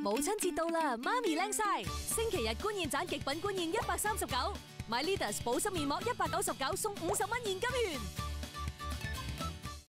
母親節到啦，媽咪靚晒！星期日觀燕盞極品觀燕139，買 Leaders 保濕面膜199送50蚊現金券。